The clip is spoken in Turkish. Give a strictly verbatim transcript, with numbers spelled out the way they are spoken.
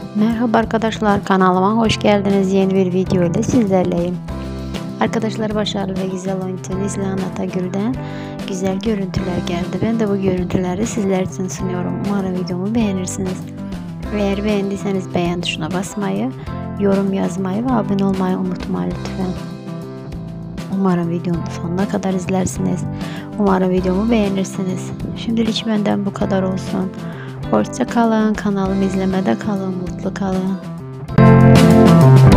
Merhaba arkadaşlar, kanalıma hoş geldiniz. Yeni bir video ile sizlerleyim. Arkadaşlar, başarılı ve güzel oyuncu Neslihan Atagül'den güzel görüntüler geldi. Ben de bu görüntüleri sizler için sunuyorum. Umarım videomu beğenirsiniz. Eğer beğendiyseniz beğen tuşuna basmayı, yorum yazmayı ve abone olmayı unutmayın lütfen. Umarım videonun sonuna kadar izlersiniz. Umarım videomu beğenirsiniz. Şimdilik benden bu kadar olsun. Hoşça kalın, kanalımı izlemede kalın, mutlu kalın.